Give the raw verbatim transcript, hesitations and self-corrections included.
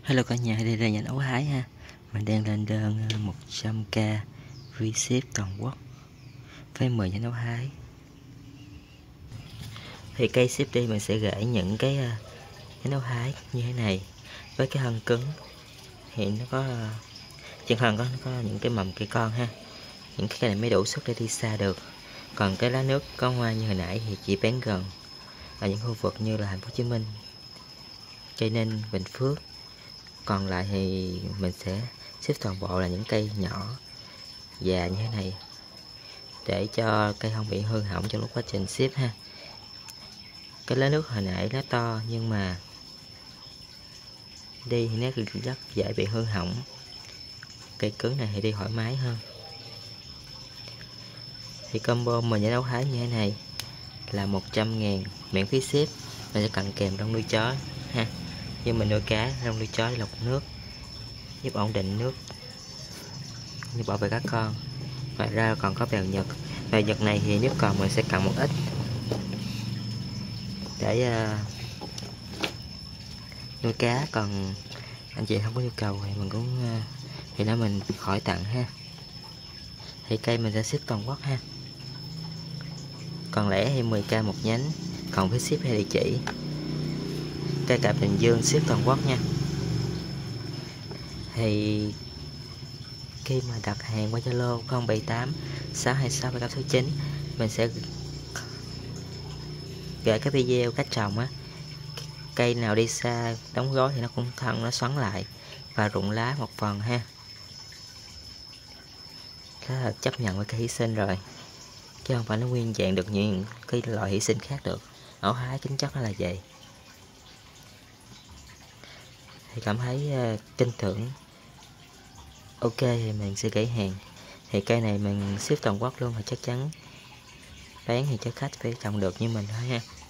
Hello cả nhà, đây là nhà nấu hái ha. Mình đang lên đơn một trăm k free ship toàn quốc với mười nhà nấu hái. Thì cây ship đi mình sẽ gửi những cái nhà nấu hái như thế này với cái thân cứng. Thì nó có trên thân có, nó có những cái mầm cây con ha. Những cái này mới đủ sức để đi xa được. Còn cái lá nước có hoa như hồi nãy thì chỉ bán gần ở những khu vực như là thành phố Hồ Chí Minh, Tây Ninh, Bình Phước. Còn lại thì mình sẽ ship toàn bộ là những cây nhỏ già như thế này để cho cây không bị hư hỏng trong lúc quá trình ship ha. Cái lá nước hồi nãy nó to nhưng mà đi thì nó rất dễ bị hư hỏng. Cây cứng này thì đi thoải mái hơn. Thì combo mình nấu hái như thế này là một trăm ngàn miễn phí ship. Mình sẽ tặng kèm rong nuôi chó ha. Như mình nuôi cá, rong nuôi chó để lọc nước, giúp ổn định nước, như bảo vệ các con. Ngoài ra còn có bèo Nhật. Bèo Nhật này thì nếu còn mình sẽ cần một ít để uh, nuôi cá. Còn anh chị không có nhu cầu thì mình cũng uh, thì nó mình khỏi tặng ha. Thì cây mình sẽ ship toàn quốc ha. Còn lẻ thì mười k một nhánh, còn với ship hay địa chỉ. Cây cạp Bình Dương ship toàn quốc nha. Thì khi mà đặt hàng qua Zalo không bảy tám sáu hai sáu bảy tám sáu chín, mình sẽ gửi cái video cách trồng á. Cây nào đi xa đóng gói thì nó cũng thân, nó xoắn lại và rụng lá một phần ha. Đó là chấp nhận với cái hy sinh rồi, chứ không phải nó nguyên dạng được như những cái loại hy sinh khác được. Ổ hái tính chất nó là vậy. Thì cảm thấy uh, tin tưởng ok thì mình sẽ gửi hàng. Thì cây này mình ship toàn quốc luôn, thì chắc chắn bán thì cho khách phải trồng được như mình thôi ha.